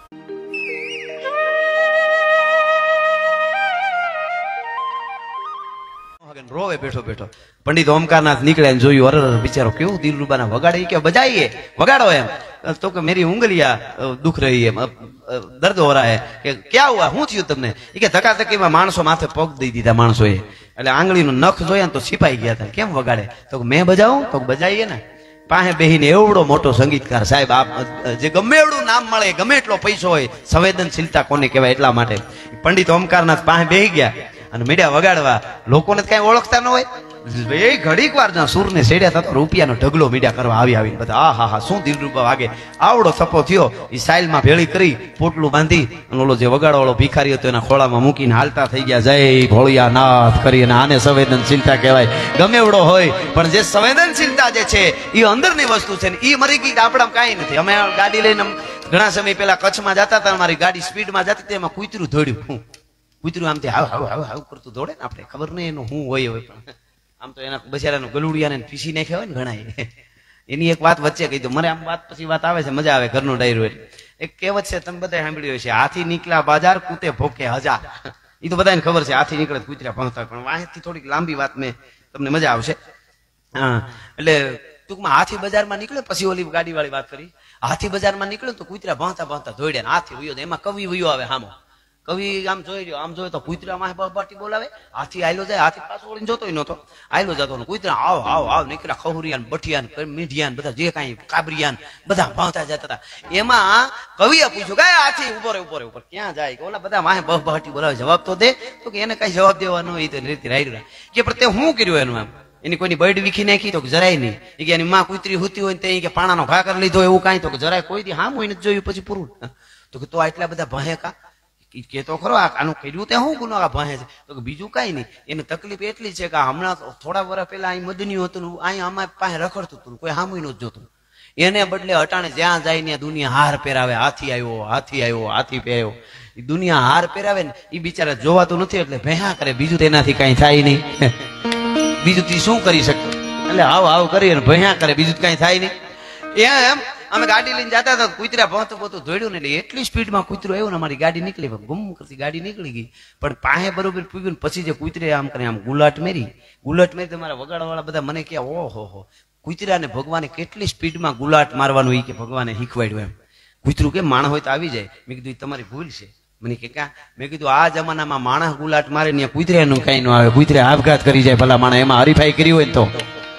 રોવે બેઠો બેઠો. પંડિત ઓમકારનાથ નીકળ્યા ને જોયું, અરે બિચારો કેવું દિલરૂબાના વગાડે, કે બજાઈએ વગાડો એમ. તો કે મેરી ઉંગલિયા દુખ રહી એમ, દર્દ હો રહા હે. કે ક્યાં હુઆ, શું થયું તમને? એ કે ધકાધકીમાં માણસો માથે પગ દઈ દીધા માણસોએ, એટલે આંગળીનું નખ જોયા ને તો છીપાઈ ગયા હતા. કેમ વગાડે? તો મેં બજાવું? તો બજાઈએ ને. પાસે બેહીને એવડો મોટો સંગીતકાર સાહેબ, આપ જે ગમે એવડું નામ મળે, ગમે એટલો પૈસો હોય, સંવેદનશીલતા કોને કહેવાય એટલા માટે પંડિત ઓમકારનાથ પાસે બેહી ગયા અને મીડિયા વગાડવા. લોકોને કઈ ઓળખતા ન હોય, એ ઘડીક વાર જ્યાં સૂરને સેડ્યા થતો રૂપિયાનો ઢગલો મીડિયા કરવા આવીને બધા આ હા હા શું દિલરૂબા વાગે. આવડો થપ્પો થયો, એ સાઇલમાં ભેળી કરી પોટલું બાંધી અને ઓલો જે વગાડવાળો ભિખારી હતો એના ખોળામાં મૂકીને હાલતા થઈ ગયા, જય ભોળિયાનાથ કરીને. આને સંવેદનશીલતા કહેવાય. ગમે એવડો હોય પણ જે સંવેદનશીલતા જે છે એ અંદરની વસ્તુ છે ને એ મરી ગઈ. આપણામાં કાંઈ નથી. અમે ગાડી લઈને ઘણા સમય પેલા કચ્છમાં જતા હતા, મારી ગાડી સ્પીડમાં જતી હતી, એમાં કૂતરું દોડ્યું. કૂતરું આમથી હાવ હાવ હાવ હાવ કરતું દોડે ને, આપણે ખબર નહીં એનું શું હોય પણ આમ તો એના બચારાનું ગલુડિયાને પીસી નાખ્યા હોય ને ઘણા. એની એક વાત વચ્ચે કહી દો, મને આમ વાત પછી વાત આવે છે, મજા આવે. ઘરનું ડાયરો એટલે એક કહેવત છે, તમે બધા સાંભળ્યું છે, હાથી નીકળ્યા બાજાર કૂતે ભોકે હજાર. એ તો બધાને ખબર છે, હાથી નીકળે કૂતરા ભણતા. પણ વાંચથી થોડીક લાંબી વાત મેં તમને મજા આવશે. હા, એટલે ટૂંકમાં હાથી બજારમાં નીકળે, પછી ઓલી ગાડી વાળી વાત કરી. હાથી બજારમાં નીકળે તો કૂતરા ભણતા ભણતા ધોડ્યા, હાથી વયો. એમાં કવિ વયો આવે હામો. કવિ આમ જોઈ રહ્યો, આમ જોયો તો કૂતરા માં બબાટી બોલાવે. હાથી આયલો જાય, હાથી પાછો વળીને જોતો નતો, આયલો જતો. કૂતરા આવ આવ આવ નીકળ્યા, ખહુરિયાન બઠિયાન મીઢિયાન બધા જે કાંઈ કાબરિયાન બધા ભાવતા જતા હતા. એમાં કવિએ પૂછ્યું કે હાથી ઉભો રે ઉભો રે ઉપર ક્યાં જાય? કે ઓલા બધા માહે બબાટી બોલાવે, જવાબ તો દે. તો કે એને કઈ જવાબ દેવાનો હોય તો રીતિ રાયડું કે પણ તે શું કર્યું એનું? આમ એની કોઈની બૈડ વીખી નાખી? તો જરાય નહીં. એ કે એની માં કૂતરી હુતી હોય ને કે પાણાનો ઘા કરી લીધો એવું કાંઈ? તો કે જરાય કોઈ દી હામ હોય ને જોયું પછી પૂરું. તો કે તો આટલા બધા ભાહે કા કે તો ખરો આનું કર્યું તે શું ગુનો આ ભાહે છે? તો કે બીજું કઈ નહીં, એની તકલીફ એટલી છે કે હમણાં થોડા વર્ષ પહેલા અહીં મદન્યું હતું, અહીં અમારી પાસે રખડતું હતું, કોઈ હામું નતું જોતું. એને બદલે અટાણે જ્યાં જાય ને દુનિયા હાર પહેરાવે, હાથી આવ્યો હાથી આવ્યો હાથી પહેર્યો. એ દુનિયા હાર પહેરાવે ને એ બિચારા જોવાતું નથી એટલે ભેહા કરે. બીજું તેનાથી કઈ થાય નહીં. બીજું તી શું કરી શકે? એટલે આવ આવ કરી અને ભેહા કરે, બીજું કઈ થાય નહીં. એમ અમે ગાડી લઈને જતા હતા, કૂતરા ભણતું પોતું ધોડ્યું ને એટલે એટલી સ્પીડમાં કૂતરું આવ્યું ને અમારી ગાડી નીકળી, ગુમ કરતી ગાડી નીકળી ગઈ. પણ પાસે બરોબર પૂગ્યું ને પછી જે કૂતરે આમ કરે આમ ગુલાટ મેરી તમારા વગાડવાળા બધા મને કે ઓહો હો, કૂતરાને ભગવાને કેટલી સ્પીડમાં ગુલાટ મારવાનું એ કે ભગવાને શીખવાડ્યું. એમ કૂતરું કે માણસ હોય તો આવી જાય. મેં કીધું તમારી ભૂલ છે. મને કે કા? મેં કીધું આ જમાનામાં માણસ ગુલાટ મારે ને કૂતરાનું કઈ ન આવે. કૂતરે આપઘાત કરી જાય ભલા માણસ, એમાં હરીફાઈ કરી હોય તો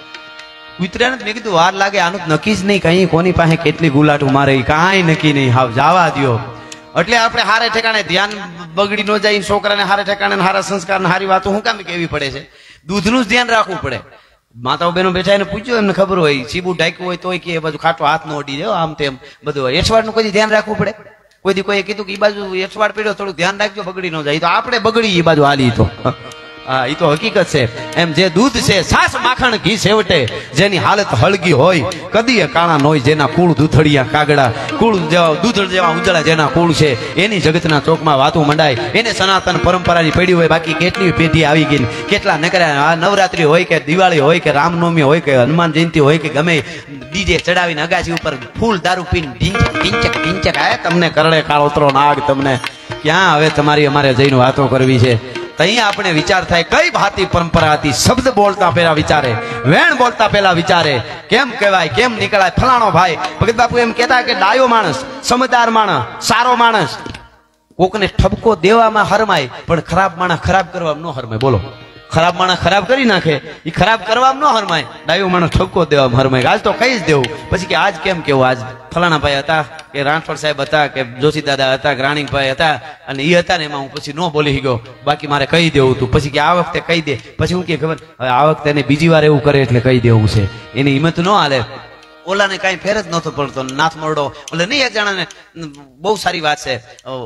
કૂતરાને મેં કીધું વાર લાગે, આનું નક્કી જ નહીં કઈ કોની પાસે કેટલી ગુલાટું મારે, કાંઈ નક્કી નહીં. હાવ જવા દો. એટલે આપણે હારે ઠેકાણે ધ્યાન બગડી ન જાય, છોકરાને હારે ઠેકાણે હારા સંસ્કાર હારી વાતો શું કામ કેવી પડે છે? દૂધનું જ ધ્યાન રાખવું પડે. માતાઓ બહેનો બેઠા એને પૂછ્યું, એમને ખબર હોય સીબું ઢાંક્યું હોય તોય કે બધું ખાટો હાથ નો અડી જાય, આમ તેમ બધું હોય. એઠવાડનું કોઈ ધ્યાન રાખવું પડે. કોઈ દી કોઈ કીધું કે એ બાજુ એઠવાડ પડ્યો થોડું ધ્યાન રાખજો બગડી ન જાય. તો આપણે બગડી એ બાજુ હાલી. તો હા, એ તો હકીકત છે. એમ જે દૂધ છે છાસ માખણ ઘી છેવટે, જેની હાલત હળગી હોય કદીએ કાણા નોય, જેના કુળ દૂધડિયા કાગડા, કુળ જેવા દૂધડ જેવા ઉજળા જેના કુળ છે, એની જગતના ચોકમાં વાતું મંડાય. એને સનાતન પરંપરાની પડી હોય. બાકી કેટલી પેઢી આવી ગઈ, કેટલા નકર્યા. આ નવરાત્રી હોય કે દિવાળી હોય કે રામનવમી હોય કે હનુમાન જયંતિ હોય કે ગમે, ડીજે ચડાવીને અગાસી ઉપર ફૂલ દારૂ પીને ઢીંચક ઢીંચક આય. તમને કરડે કાળોતરો નાગ, તમને ક્યાં હવે તમારી અમારે જઈને વાતો કરવી છે? અહીંયા આપણે વિચાર થાય કઈ ભાતી પરંપરા હતી. શબ્દ બોલતા પહેલા વિચારે, વેણ બોલતા પહેલા વિચારે, કેમ કહેવાય કેમ નીકળાય. ફલાણો ભાઈ ભગત બાપુ એમ કહેતા કે ડાયો માણસ, સમજદાર માણસ, સારો માણસ કોકને ઠપકો દેવામાં હરમાય, પણ ખરાબ માણસ ખરાબ કરવામાં ન હરમાય. બોલો, ખરાબ માણસ ખરાબ કરી નાખે, એ ખરાબ કરવામાં ન હરમાય. ડાયો માણસ ઠપકો દેવામાં હરમાય. આજ તો કઈ જ દેવું. પછી કે આજ કેમ કેવું? આજ ફલાણા ભાઈ હતા કે રાઠોડ સાહેબ હતા કે જોશી દાદા હતા કે રાણીભાઈ હતા, અને એ હતા ને એમાં હું પછી ન બોલી ગયો. બાકી મારે કહી દેવું હતું. પછી કે આ વખતે કહી દે. પછી હું કે ખબર હવે આ વખતે એને બીજી વાર એવું કરે એટલે કહી દેવું છે. એની હિંમત ન હાલે. ઓલાને કઈ ફેર જ નતો પડતો. નાથ મરડો એટલે નહીં, એક જણાને બહુ સારી વાત છે,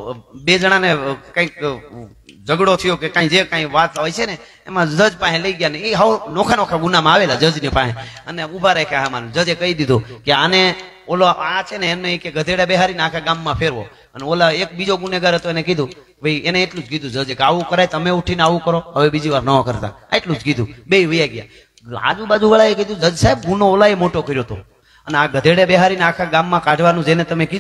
બે જણાને કઈક ઝઘડો થયો કે કઈ જે કઈ વાત હોય છે ને, એમાં જજ પાસે લઈ ગયા ને એ હાવ નોખા નોખા ગુનામાં આવેલા જજની પાસે, અને ઉભા રાખ્યા. આમાં જજે કહી દીધું કે આને ઓલો આ છે ને એમને કે ગધેડા બેહારીને આખા ગામમાં ફેરવો. અને ઓલા એક બીજો ગુનેગાર હતો, એને કીધું ભાઈ, એને એટલું જ કીધું જજે કે આવું કરાય, તમે ઉઠીને આવું કરો, હવે બીજી વાર ન કરતા. એટલું જ કીધું. બે વયા ગયા. આજુબાજુ વાળાએ કીધું જજ સાહેબ ગુનો ઓલાએ મોટો કર્યો હતો, અને આ ગધેડે બેહારીને આખા ગામમાં કાઢવાનું જેને તમે કીધું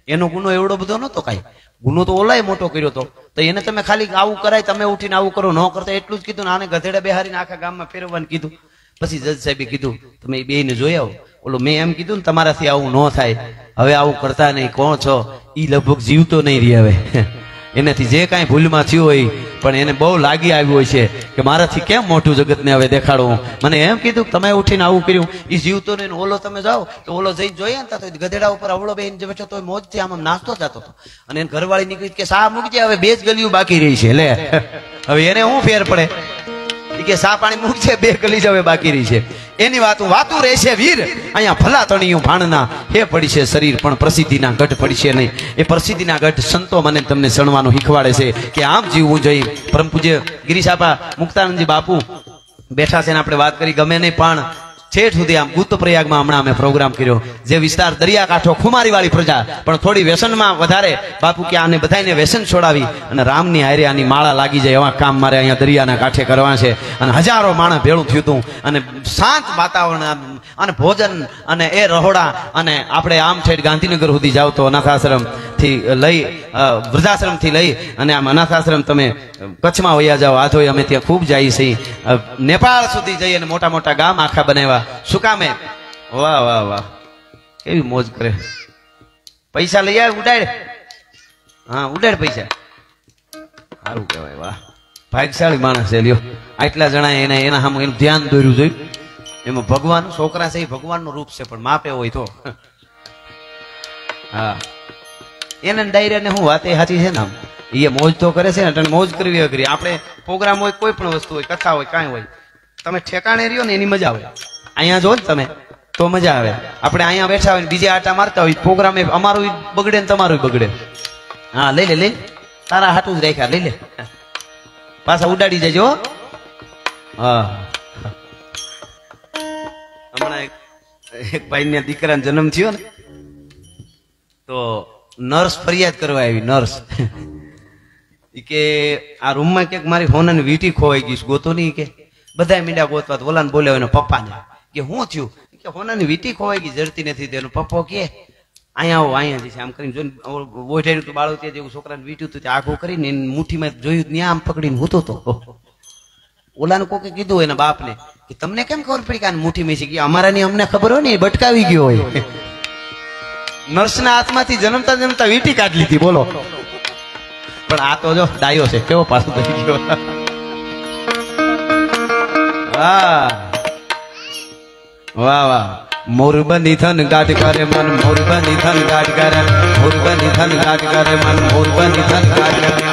એનો ગુનો એવડો બધો નહોતો કાંઈ, ગુનો તો ઓલાય મોટો કર્યો હતો. તો એને તમે ખાલી આવું કરાય, તમે ઉઠીને આવું કરો, ન કરતા એટલું જ કીધું ને આને ગધેડા બેહારીને આખા ગામમાં ફેરવવાનું કીધું. પછી જજ સાહેબે કીધું તમે બેયને જોઈ આવો. ઓલો મેં એમ કીધું ને તમારાથી આવું ન થાય, હવે આવું કરતા નહીં, કોણ છો? ઈ લગભગ જીવતો નહીં રહી હવે. એનાથી જે કાંઈ ભૂલમાં થયું હોય પણ એને બહુ લાગી આવ્યું હોય છે કે મારાથી કેમ મોટું જગતને હવે દેખાડવું. મને એમ કીધું તમે ઉઠીને આવું કર્યું, એ જીવતો નહીં. ઓલો તમે જાઓ તો ઓલો જઈને જોઈએ ને તો ગધેડા ઉપર અવળો બેહીને બેઠો તો મોજથી આમ નાસ્તો જતો હતો. અને એને ઘરવાળી નીકળી કે સા મૂકજે, હવે 2 જ ગલીઓ બાકી રહી છે. લે હવે એને શું ફેર પડે કે સા પાણી મૂકજે, 2 ગલી જ હવે બાકી રહી છે. એની વાતું રહેશે વીર, અહીંયા ભલા તણિયું ભાણના હે પડી છે શરીર, પણ પ્રસિદ્ધિના ગઢ પડી છે નહીં. એ પ્રસિદ્ધિના ગઢ સંતો મને તમને સણવાનું શીખવાડે છે કે આમ જીવવું જોઈએ. પરમ પૂજ્ય ગિરીશાપા મુક્તાનંદજી બાપુ બેઠા છે ને આપણે વાત કરી ગમે નહીં, પણ છેઠ સુધી આમ ગુપ્તપ્રયાગમાં હમણાં અમે પ્રોગ્રામ કર્યો. જે વિસ્તાર દરિયાકાંઠો ખુમારી વાળી પ્રજા પણ થોડી વ્યસનમાં વધારે, બાપુ કે આને બધાને વ્યસન છોડાવી અને રામની હારે આની માળા લાગી જાય એવા કામ મારે અહીંયા દરિયાના કાંઠે કરવા છે. અને હજારો માણસ ભેળું થયું હતું અને શાંત વાતાવરણ અને ભોજન અને એ રહોડા. અને આપણે આમ ઠેઠ ગાંધીનગર સુધી જાવ તો અનાથાશ્રમ થી લઈ વૃદ્ધાશ્રમ થી લઈ અને આમ અનાથાશ્રમ તમે કચ્છમાં વયા જાઓ, આ જોઈ અમે ત્યાં ખૂબ જઈએ છીએ. નેપાળ સુધી જઈએ અને મોટા મોટા ગામ આખા બનાવ્યા. શું કામે? વાહ વાહ વાહ, કેવી મોજ કરે. પૈસા લઈ આવે, ઉડાડ. હા ઉડાડ પૈસા, સારું કહેવાય. વાહ, ભાગ્યશાળી માણસ છે. લ્યો આટલા જણા એને એના સામે એનું ધ્યાન દોર્યું જોયું. એમાં ભગવાન છોકરા છે એ ભગવાનનું રૂપ છે, પણ માપે હોય તો. હા એને ડાયરા ને હું વાત એ સાચી છે ને, આમ એ મોજ તો કરે છે ને, મોજ કરવી અઘરી. આપણે પ્રોગ્રામ હોય, કોઈ પણ વસ્તુ હોય, કથા હોય, કાંઈ હોય, તમે ઠેકાણે રહ્યો ને એની મજા આવે. અહીંયા જો ને તમે તો મજા આવે. આપણે અહીંયા બેઠા હોય બીજે આટા મારતા હોય, પ્રોગ્રામ અમારું બગડે ને તમારું બગડે. હા લઈ લે, લઈ તારા હાટું જ રાખ્યા, લઈ લે, પાછા ઉડાડી જજો. હા હમણાં એક ભાઈ ને દીકરાનો જન્મ થયો ને તો નર્સ ફરિયાદ કરવા આવી. નર્સ કે આ રૂમમાં ક્યાંક મારી હોનાની વીંટી ખોવાઈ ગઈ, ગોતો નહીં. કે બધા મીંડા ગોતવા, ઓલાને બોલ્યો એનો પપ્પાને કે શું થયું? કે હોનાની વીંટી ખોવાઈ ગઈ, જડતી નથી. તેનો પપ્પો કે અહીંયા આવો, અહીંયા જશે. આમ કરીને જોઈને બોઠાયું હતું બાળું ત્યાં જેવું છોકરાને વીંટ્યું હતું, ત્યાં આઘું કરીને મુઠ્ઠીમાં જોયું, ત્યાં આમ પકડીને હૂતો હતો. ઓલાને કોકે કીધું એના બાપને કે તમને કેમ ખબર પડી કે આને મુઠ્ઠીમાં છે? કે અમારાની અમને ખબર હોય ને, બટકાવી ગયો હોય. નર્સના હાથમાંથી જન્મતા જન્મતા વીંટી કાઢી લીધી, બોલો. પણ આ તો જો ડાયો છે, કેવો પાછો થઈ ગયો. વાહ વાહ. મોરબની થન ગાઢ કરે મન, મોરબની થન ગાઢ કરે, મોરબની થન ગાઢ કરે મન, મોરબની થન ગાઢ કરે.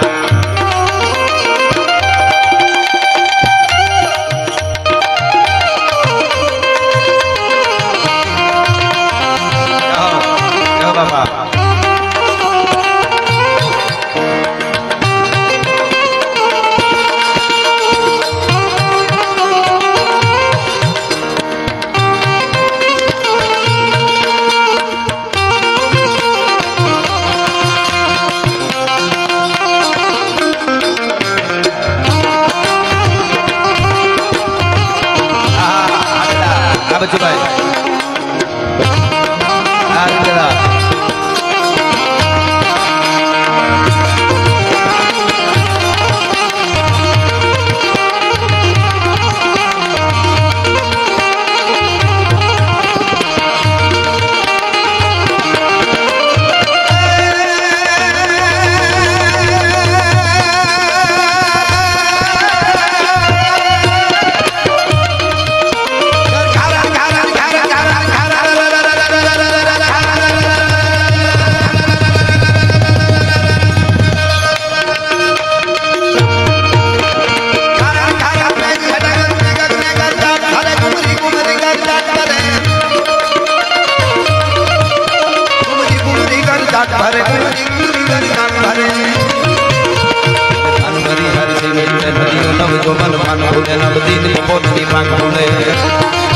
ભૂલે નવ દીની પોતની પાંખ ભૂલે